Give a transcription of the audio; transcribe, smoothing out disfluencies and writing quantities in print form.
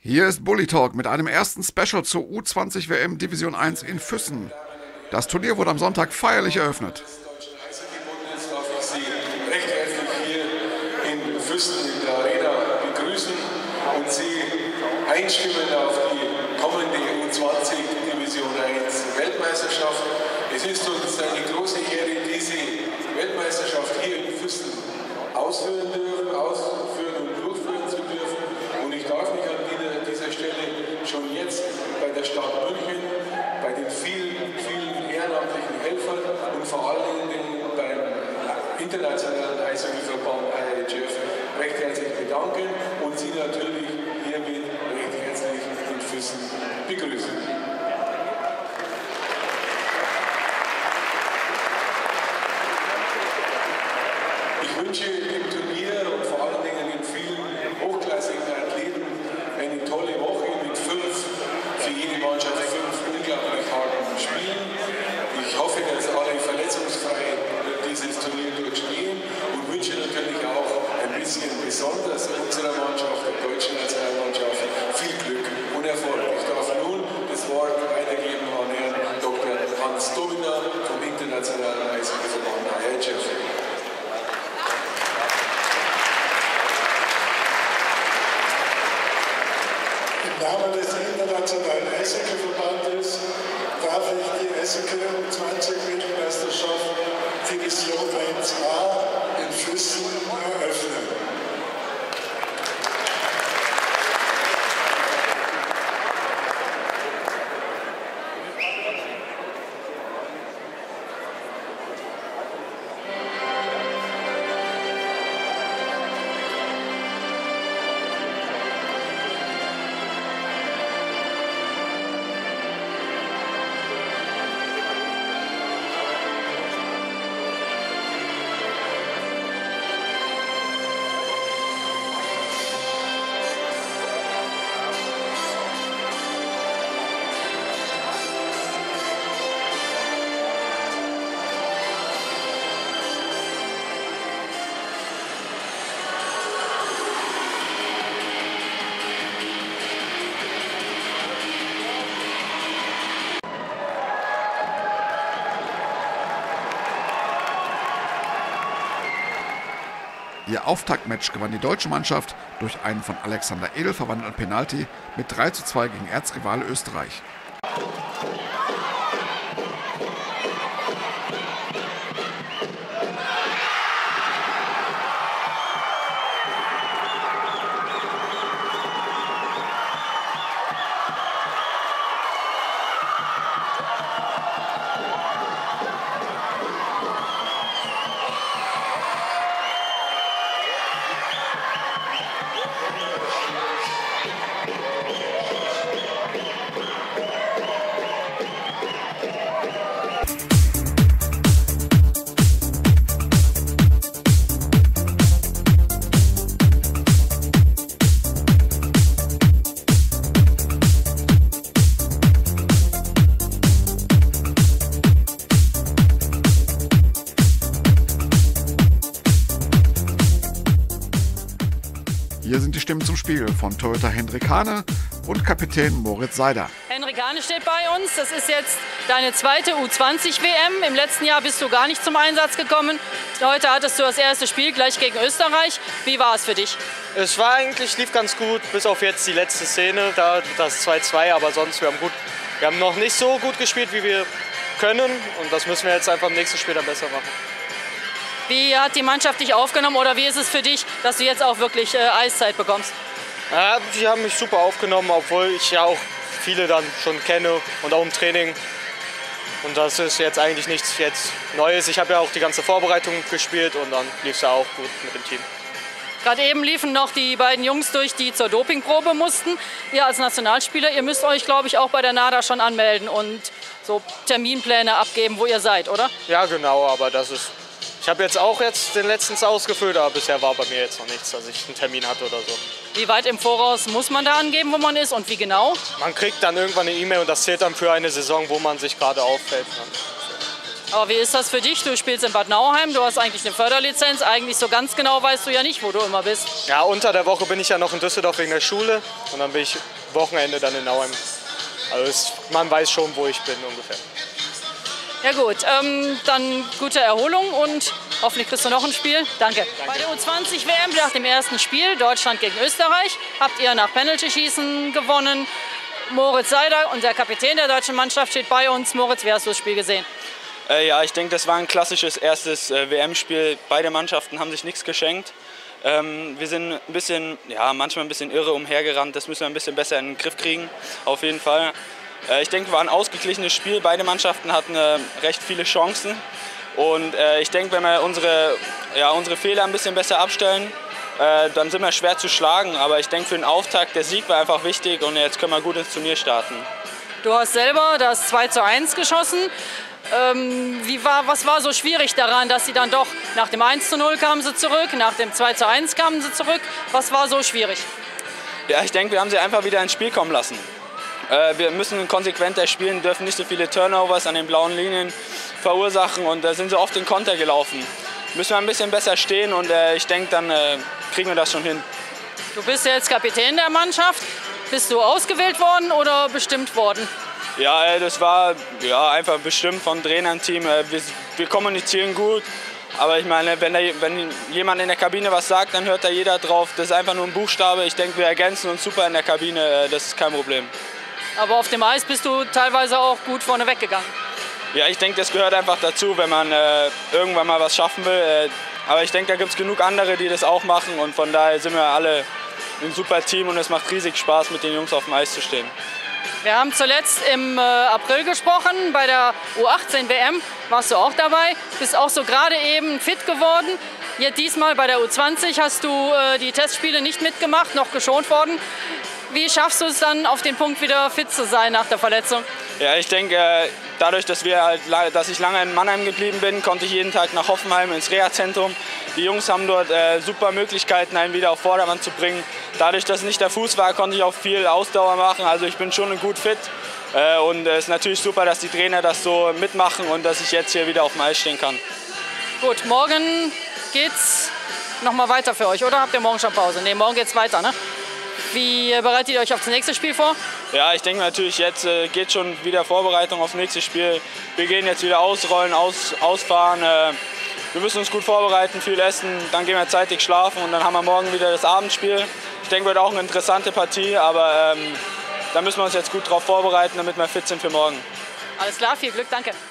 Hier ist Bully Talk mit einem ersten Special zur U20 WM Division 1 in Füssen. Das Turnier wurde am Sonntag feierlich eröffnet. Darf ich Sie recht herzlich hier in Füssen in der Arena begrüßen und Sie einstimmen auf die kommende U20 Division 1 Weltmeisterschaft. Es ist uns eine große Ehre, diese Weltmeisterschaft hier in Füssen ausführen und durchführen zu dürfen. Und ich darf mich an dieser Stelle schon jetzt bei der Stadt München, bei den vielen ehrenamtlichen Helfern und vor allen Dingen beim internationalen Eishockeyverband IHF recht herzlich bedanken und Sie natürlich hiermit recht herzlich in Füssen begrüßen. Ich wünsche dem Turnier und vor allen Dingen den vielen hochklassigen Athleten eine tolle Woche mit für jede Mannschaft 5 unglaublich harten Spielen. Ich hoffe, dass alle verletzungsfrei dieses Turnier durchstehen und wünsche natürlich auch ein bisschen besonders unserer Mannschaft, der deutschen Nationalmannschaft, viel Glück und Erfolg. Ich darf nun das Wort weitergeben an Herrn Dr. Hans Domina vom Internationalen Eishockeyverband IHF. Im Namen des Internationalen Eishockeyverbandes darf ich die Eishockey U20-Weltmeisterschaft Division 1A in Füssen eröffnen. Ihr Auftaktmatch gewann die deutsche Mannschaft durch einen von Alexander Edel verwandelten Penalty mit 3:2 gegen Erzrivale Österreich. Hier sind die Stimmen zum Spiel von Torhüter Hendrik Hane und Kapitän Moritz Seider. Hendrik Hane steht bei uns. Das ist jetzt deine zweite U20-WM. Im letzten Jahr bist du gar nicht zum Einsatz gekommen. Heute hattest du das erste Spiel gleich gegen Österreich. Wie war es für dich? Es war eigentlich, lief ganz gut, bis auf jetzt die letzte Szene, da das 2:2, aber sonst, wir haben noch nicht so gut gespielt, wie wir können und das müssen wir jetzt einfach im nächsten Spiel dann besser machen. Wie hat die Mannschaft dich aufgenommen oder wie ist es für dich, dass du jetzt auch wirklich Eiszeit bekommst? Ja, die haben mich super aufgenommen, obwohl ich ja auch viele dann schon kenne und auch im Training. Und das ist jetzt eigentlich nichts jetzt Neues. Ich habe ja auch die ganze Vorbereitung gespielt und dann lief es ja auch gut mit dem Team. Gerade eben liefen noch die beiden Jungs durch, die zur Dopingprobe mussten. Ihr als Nationalspieler, ihr müsst euch, glaube ich, auch bei der NADA schon anmelden und so Terminpläne abgeben, wo ihr seid, oder? Ja, genau, aber das ist... Ich habe jetzt auch den letztens ausgefüllt, aber bisher war bei mir jetzt noch nichts, dass ich einen Termin hatte oder so. Wie weit im Voraus muss man da angeben, wo man ist und wie genau? Man kriegt dann irgendwann eine E-Mail und das zählt dann für eine Saison, wo man sich gerade aufhält. Aber wie ist das für dich? Du spielst in Bad Nauheim, du hast eigentlich eine Förderlizenz. Eigentlich so ganz genau weißt du ja nicht, wo du immer bist. Ja, unter der Woche bin ich ja noch in Düsseldorf wegen der Schule und dann bin ich Wochenende dann in Nauheim. Also man weiß schon, wo ich bin ungefähr. Ja gut, dann gute Erholung und hoffentlich kriegst du noch ein Spiel. Danke. Bei der U20 WM nach dem ersten Spiel, Deutschland gegen Österreich, habt ihr nach Penalty-Schießen gewonnen. Moritz Seider, unser Kapitän der deutschen Mannschaft, steht bei uns. Moritz, wie hast du das Spiel gesehen? Ja, ich denke, das war ein klassisches erstes WM-Spiel. Beide Mannschaften haben sich nichts geschenkt. Wir sind ein bisschen, ja, manchmal ein bisschen irre umhergerannt. Das müssen wir ein bisschen besser in den Griff kriegen, auf jeden Fall. Ich denke, war ein ausgeglichenes Spiel. Beide Mannschaften hatten recht viele Chancen. Und ich denke, wenn wir unsere Fehler ein bisschen besser abstellen, dann sind wir schwer zu schlagen. Aber ich denke, für den Auftakt, der Sieg war einfach wichtig und jetzt können wir gut ins Turnier starten. Du hast selber das 2:1 geschossen. Was war so schwierig daran, dass sie dann doch nach dem 1:0 kamen sie zurück, nach dem 2:1 kamen sie zurück? Was war so schwierig? Ja, ich denke, wir haben sie einfach wieder ins Spiel kommen lassen. Wir müssen konsequenter spielen, dürfen nicht so viele Turnovers an den blauen Linien verursachen und da sind sie oft in Konter gelaufen. Müssen wir ein bisschen besser stehen und ich denke, dann kriegen wir das schon hin. Du bist ja jetzt Kapitän der Mannschaft. Bist du ausgewählt worden oder bestimmt worden? Ja, das war einfach bestimmt vom Trainerteam. Wir kommunizieren gut, aber ich meine, wenn jemand in der Kabine was sagt, dann hört da jeder drauf. Das ist einfach nur ein Buchstabe. Ich denke, wir ergänzen uns super in der Kabine, das ist kein Problem. Aber auf dem Eis bist du teilweise auch gut vorne weggegangen. Ja, ich denke, das gehört einfach dazu, wenn man irgendwann mal was schaffen will. Aber ich denke, da gibt es genug andere, die das auch machen und von daher sind wir alle ein super Team und es macht riesig Spaß, mit den Jungs auf dem Eis zu stehen. Wir haben zuletzt im April gesprochen, bei der U18 WM warst du auch dabei, bist auch so gerade eben fit geworden. Jetzt diesmal bei der U20 hast du die Testspiele nicht mitgemacht, noch geschont worden. Wie schaffst du es dann, auf den Punkt wieder fit zu sein nach der Verletzung? Ja, ich denke, dadurch, dass ich lange in Mannheim geblieben bin, konnte ich jeden Tag nach Hoffenheim ins Reha-Zentrum. Die Jungs haben dort super Möglichkeiten, einen wieder auf Vordermann zu bringen. Dadurch, dass es nicht der Fuß war, konnte ich auch viel Ausdauer machen. Also ich bin schon gut fit. Und es ist natürlich super, dass die Trainer das so mitmachen und dass ich jetzt hier wieder auf dem Eis stehen kann. Gut, morgen geht's nochmal weiter für euch, oder? Habt ihr morgen schon Pause? Ne, morgen geht's weiter, ne? Wie bereitet ihr euch auf das nächste Spiel vor? Ja, ich denke natürlich, jetzt geht schon wieder Vorbereitung aufs nächste Spiel. Wir gehen jetzt wieder ausrollen, ausfahren. Wir müssen uns gut vorbereiten, viel essen, dann gehen wir zeitig schlafen und dann haben wir morgen wieder das Abendspiel. Ich denke, wird auch eine interessante Partie, aber da müssen wir uns jetzt gut drauf vorbereiten, damit wir fit sind für morgen. Alles klar, viel Glück, danke.